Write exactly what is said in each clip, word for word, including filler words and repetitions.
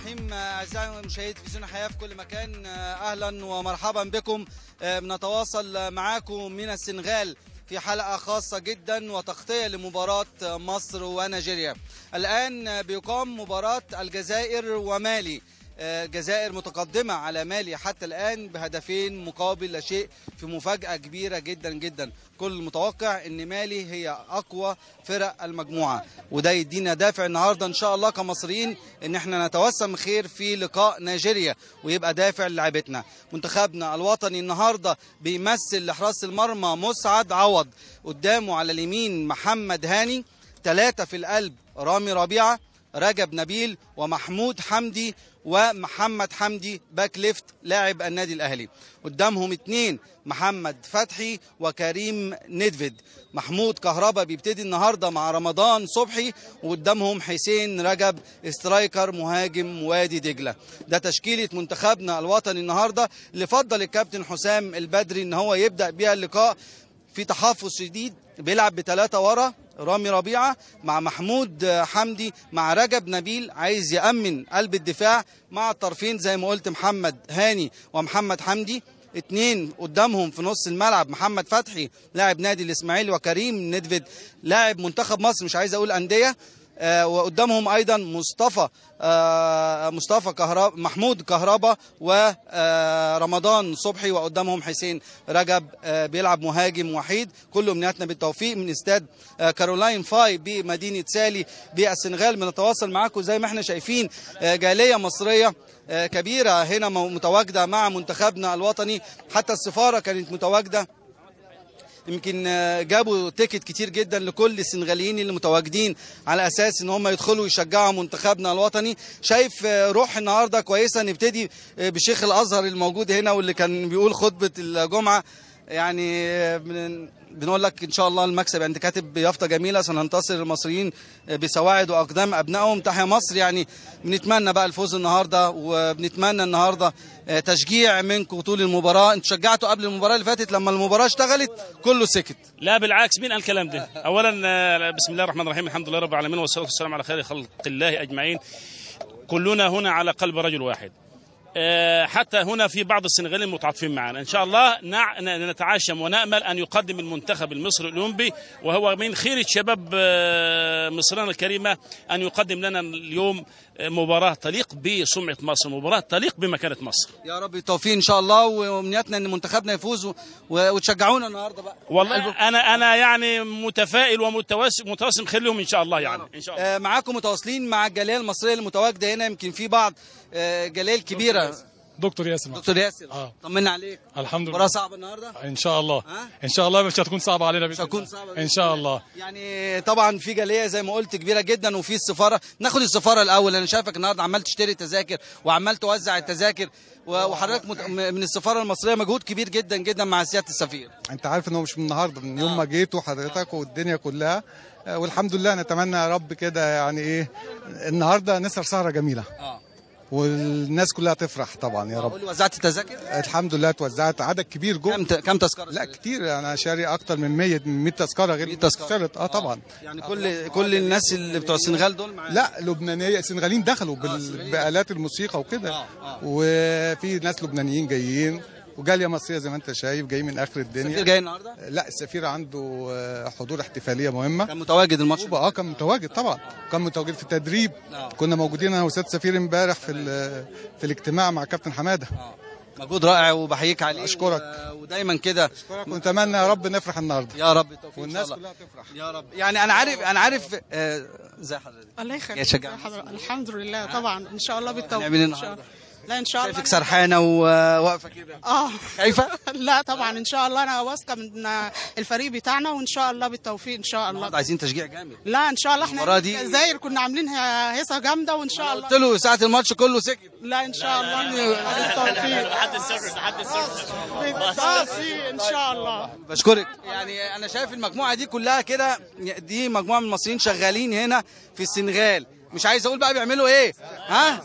الرحيم. أعزائي مشاهدي تلفزيون الحياة في كل مكان، أهلا ومرحبا بكم. بنتواصل معاكم من السنغال في حلقة خاصة جدا وتغطية لمباراة مصر ونيجيريا. الآن بيقام مباراة الجزائر ومالي. الجزائر متقدمة على مالي حتى الآن بهدفين مقابل لا شيء، في مفاجأة كبيرة جدا جدا. كل المتوقع ان مالي هي اقوى فرق المجموعة، وده يدينا دافع النهاردة ان شاء الله كمصريين ان احنا نتوسم خير في لقاء نيجيريا، ويبقى دافع لعبتنا. منتخبنا الوطني النهاردة بيمثل لحراس المرمى مسعد عوض، قدامه على اليمين محمد هاني، ثلاثة في القلب رامي ربيعة، رجب نبيل، ومحمود حمدي، ومحمد حمدي باك ليفت لاعب النادي الاهلي. قدامهم اثنين محمد فتحي وكريم ندفد. محمود كهربا بيبتدي النهارده مع رمضان صبحي، وقدامهم حسين رجب سترايكر مهاجم وادي دجله. ده تشكيله منتخبنا الوطني النهارده، اللي فضل الكابتن حسام البدري ان هو يبدا بيها اللقاء في تحفظ شديد، بيلعب بثلاثه ورا، رامي ربيعة مع محمود حمدي مع رجب نبيل، عايز يأمن قلب الدفاع مع الطرفين زي ما قلت محمد هاني ومحمد حمدي. اتنين قدامهم في نص الملعب محمد فتحي لاعب نادي الاسماعيلي، وكريم ندفد لاعب منتخب مصر، مش عايز اقول أندية. آه وقدامهم ايضا مصطفى آه مصطفى كهربا محمود كهربا ورمضان صبحي، وقدامهم حسين رجب آه بيلعب مهاجم وحيد. كل امنياتنا بالتوفيق من استاد آه كارولاين فاي بمدينه سالي بالسنغال. بنتواصل معاكم زي ما احنا شايفين، آه جاليه مصريه آه كبيره هنا متواجده مع منتخبنا الوطني، حتى السفاره كانت متواجده. يمكن جابوا تيكت كتير جدا لكل السنغاليين اللي متواجدين على اساس ان هم يدخلوا يشجعوا منتخبنا الوطني. شايف روح النهارده كويسه. نبتدي بشيخ الازهر الموجود هنا واللي كان بيقول خطبه الجمعه. يعني بنقول لك ان شاء الله المكسب، انت كاتب يافطه جميله، سننتصر المصريين بسواعد واقدام ابنائهم، تحيا مصر. يعني بنتمنى بقى الفوز النهارده، وبنتمنى النهارده تشجيع منكم طول المباراه. انتوا شجعتوا قبل المباراه اللي فاتت، لما المباراه اشتغلت كله سكت. لا بالعكس، مين قال الكلام ده؟ اولا بسم الله الرحمن الرحيم، الحمد لله رب العالمين، والصلاه والسلام على خير خلق الله اجمعين. كلنا هنا على قلب رجل واحد. حتى هنا في بعض السنغاليين متعاطفين معنا. ان شاء الله نتعاشم ونامل ان يقدم المنتخب المصري الاولمبي، وهو من خيره شباب مصرنا الكريمه، ان يقدم لنا اليوم مباراه تليق بسمعه مصر، مباراه تليق بمكانه مصر. يا رب التوفيق ان شاء الله، وامنياتنا ان منتخبنا يفوز وتشجعونا النهارده بقى. والله انا انا يعني متفائل ومتوسم متوسم خير لهم ان شاء الله. يعني ان شاء الله معاكم متواصلين مع الجاليه المصريه المتواجده هنا. يمكن في بعض جاليه الكبيره. دكتور ياسر. دكتور ياسر، اه طمنا عليك. الحمد لله. مباراه صعبه النهارده ان شاء الله. أه؟ ان شاء الله مش هتكون صعبه علينا. مش هتكون صعبه ان شاء الله. يعني طبعا في جاليه زي ما قلت كبيره جدا، وفي السفاره. ناخد السفاره الاول. انا شايفك النهارده عمال تشتري تذاكر وعمال توزع التذاكر، وحضرتك من السفاره المصريه مجهود كبير جدا جدا مع سياده السفير. انت عارف ان هو مش من النهارده، من يوم ما جيت وحضرتك والدنيا كلها، والحمد لله. نتمنى يا رب كده يعني ايه النهارده نسهر سهره جميله، اه والناس كلها تفرح طبعا يا رب. قول لي، وزعت التذاكر؟ الحمد لله توزعت، عدد كبير جوه. كم كم تذكره؟ لا كتير، انا شاري اكتر من مية مية تذكره غير مية تذكره. اه طبعا. يعني كل كل الناس اللي بتوع السنغال دول معايا؟ لا لبنانيه، سنغاليين دخلوا بال... بآلات الموسيقى وكده. آه. آه. وفي ناس لبنانيين جايين، وجاليه مصريه زي ما انت شايف جاي من اخر الدنيا. السفير جاي النهارده؟ لا السفير عنده حضور احتفاليه مهمه. كان متواجد الماتش؟ اه كان متواجد طبعا، كان متواجد في التدريب. آه. كنا موجودين انا وسياده السفير امبارح في في الاجتماع مع كابتن حماده. آه. مجهود رائع وبحييك عليه. اشكرك و... ودايما كده اشكرك، ونتمنى يا رب نفرح النهارده يا رب التوفيق والناس كلها تفرح يا رب. يعني انا عارف انا عارف ازاي آه حضرتك؟ الله يخليك. الحمد لله طبعا ان شاء الله بالتوفيق. ان شاء الله. لا ان شاء الله. شايفك سرحانه وواقفه كده. اه خايفه؟ لا طبعا ان شاء الله، انا واثقه من الفريق بتاعنا، وان شاء الله بالتوفيق ان شاء الله. عايزين تشجيع جامد. لا ان شاء الله، احنا الجزائر كنا عاملين هيصه جامده، وان شاء الله. قلت له ساعه الماتش كله سكت. لا ان شاء الله بالتوفيق. لحد السر لحد السر بالتوفيق ان شاء الله. بشكرك. يعني انا شايف المجموعه دي كلها كده، دي مجموعه من المصريين شغالين هنا في السنغال. مش عايز اقول بقى بيعملوا ايه، ها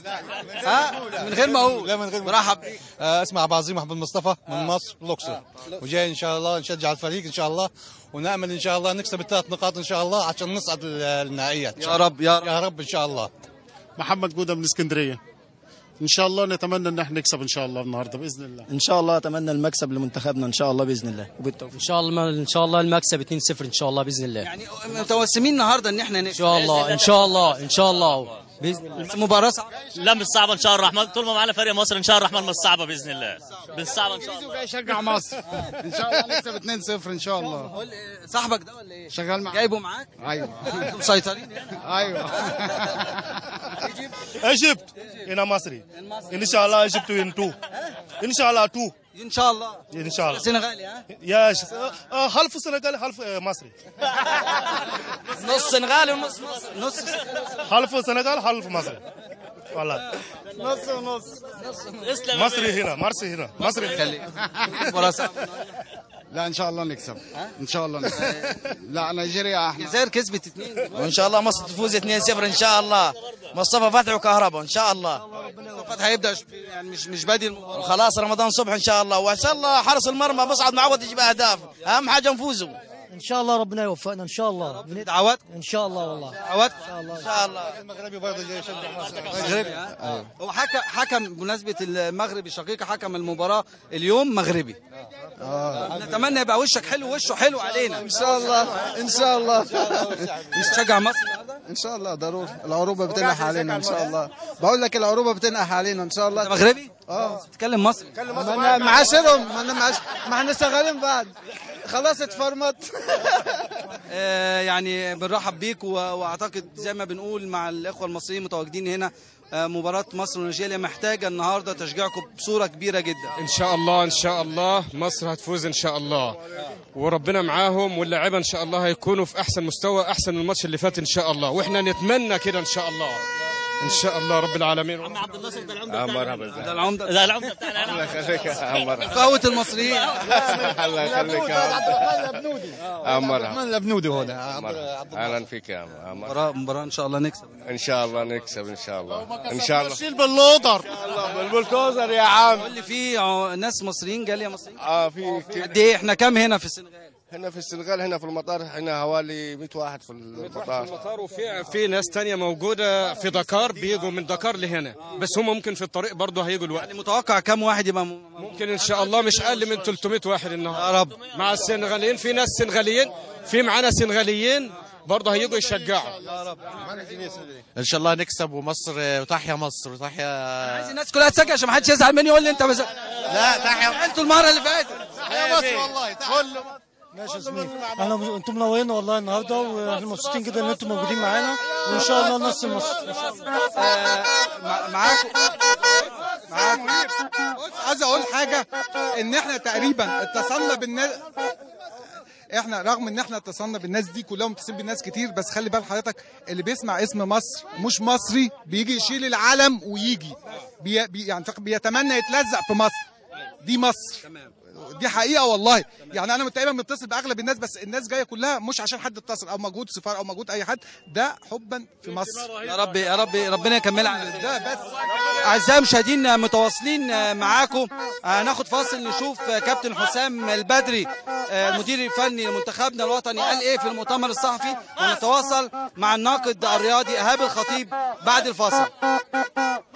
ها من غير ما اقول. لا من غير ما برحب. آه اسمع عبد العظيم محمد مصطفى من آه. مصر الاقصر. آه. وجاي ان شاء الله نشجع الفريق ان شاء الله، ونامل ان شاء الله نكسب الثلاث نقاط ان شاء الله عشان نصعد النهائيات. يا رب يا رب يا رب ان شاء الله. محمد جوده من اسكندريه. ان شاء الله نتمنى ان احنا نكسب ان شاء الله النهارده باذن الله. ان شاء الله اتمنى المكسب لمنتخبنا ان شاء الله باذن الله وبالتوفيق. ان شاء الله ان شاء الله المكسب اتنين صفر ان شاء الله باذن الله. يعني متوسمين النهارده ان احنا ان شاء الله ان شاء الله ان شاء الله باذن الله. مباراه صعبه؟ لا مش صعبه ان شاء الله الرحمن، طول ما معانا فريق مصر ان شاء الله الرحمن مش صعبه باذن الله. مش صعبه ان شاء الله. جاي يشجع مصر ان شاء الله نكسب اتنين صفر ان شاء الله. قول صاحبك ده ولا ايه؟ شغال معاك. جايبه معاك؟ ايوه. انتم مسيطرين هنا؟ ايوه. ايجيبت هنا مصري ان شاء الله. ايجيبت وين تو ان شاء الله تو ان شاء الله ان شاء الله. سنغالي ها؟ يا حلف سنغالي حلف مصري. نص سنغالي ونص مصري. نص حلف سنغال حلف مصري والله. نص ونص. مصري هنا مصري هنا مصري. لا ان شاء الله نكسب ان شاء الله نكسب. لا نيجيريا احنا. الجزائر كسبت اثنين وان شاء الله مصر تفوز اتنين صفر ان شاء الله. مصطفى فتحي وكهرباء ان شاء الله. مصطفى فتحي هيبدا يعني مش مش بادي المباراه. خلاص رمضان صبح ان شاء الله. وان شاء الله حارس المرمى مصعد معوض يجيب اهداف. اهم حاجه نفوزوا ان شاء الله ربنا يوفقنا ان شاء الله. دعوات ان شاء الله والله. دعوات ان شاء الله ان شاء الله. المغربي برضه جاي يشجع مصر. مغربي ها؟ هو حكم حكم بمناسبه المغربي شقيقه حكم المباراه اليوم مغربي. اه نتمنى يبقى وشك حلو وشه حلو علينا ان شاء الله ان شاء الله. مش تشجع مصر النهارده؟ ان شاء الله ضروري. العروبه بتنح علينا ان شاء الله. بقول لك العروبه بتنح علينا ان شاء الله. انت مغربي؟ اه تتكلم مصري. ما انا معاشرهم ما انا معاش ما احنا شغالين بعض خلاص اتفرمط. آه يعني بنرحب بيك واعتقد زي ما بنقول مع الاخوه المصريين متواجدين هنا. آه مباراه مصر ونيجيريا محتاجه النهارده تشجيعكم بصوره كبيره جدا. ان شاء الله ان شاء الله مصر هتفوز ان شاء الله، وربنا معاهم، واللاعيبه ان شاء الله هيكونوا في احسن مستوى احسن من الماتش اللي فات ان شاء الله، واحنا نتمنى كده ان شاء الله ان شاء الله رب العالمين. عم عبد الناصر ده العمده آه بتاعنا. مرحبا. ده العمده ده العمده بتاعنا. الله يخليك يا مرحبا. قوه المصريين. الله يخليك يا عبد الرحمن الابنودي. مرحبا. عبد الرحمن الابنودي هو ده. اهلا فيك يا مرحبا. مباراه مباراه ان شاء الله نكسب. ان شاء الله نكسب ان شاء الله ان شاء الله. شيل باللودر. بالبلدوزر يا عم. قول لي في ع- ناس مصريين جاليه مصريين اه في قد ايه؟ احنا كام هنا في السنغال؟ هنا في السنغال هنا في المطار هنا حوالي مئة واحد في المطار. المطار، وفي في ناس تانية موجودة في دكار، بيجوا من دكار لهنا، بس هم ممكن في الطريق برضه هيجوا الوقت. يعني متوقع كام واحد يبقى م... ممكن ان شاء الله مش اقل من ثلاثمائة واحد النهارده. يا رب. مع السنغاليين، في ناس سنغاليين، في معانا سنغاليين برضه هيجوا يشجعوا. ان شاء الله نكسب ومصر وتحيا مصر وتحيا. عايز الناس كلها تسجل عشان ما حدش يزعل مني يقول لي انت بس. لا تحيا انتوا المره اللي فاتت. تحيا مصر والله. كله ماشي يا زميلي. انا انتم منورين والله النهارده، واحنا مبسوطين جدا ان انتم موجودين معانا، وان شاء الله نصر مصر. آه مع- معاكم معاكم بص عايز اقول حاجه ان احنا تقريبا اتصلنا بالناس. احنا رغم ان احنا اتصلنا بالناس دي كلهم متصلين بالناس كتير، بس خلي بال حضرتك اللي بيسمع اسم مصر مش مصري بيجي يشيل العلم ويجي بي بي يعني فق- بيتمنى يتلزق في مصر. دي مصر دي حقيقه والله. يعني انا تقريبا متصل باغلب الناس، بس الناس جايه كلها مش عشان حد اتصل او موجود سفاره او موجود اي حد، ده حبا في مصر. يا رب يا رب ربنا يكملها على ده بس. اعزائي المشاهدين متواصلين معاكم. هناخد فاصل نشوف كابتن حسام البدري المدير الفني لمنتخبنا الوطني قال ايه في المؤتمر الصحفي، ونتواصل مع الناقد الرياضي ايهاب الخطيب بعد الفاصل.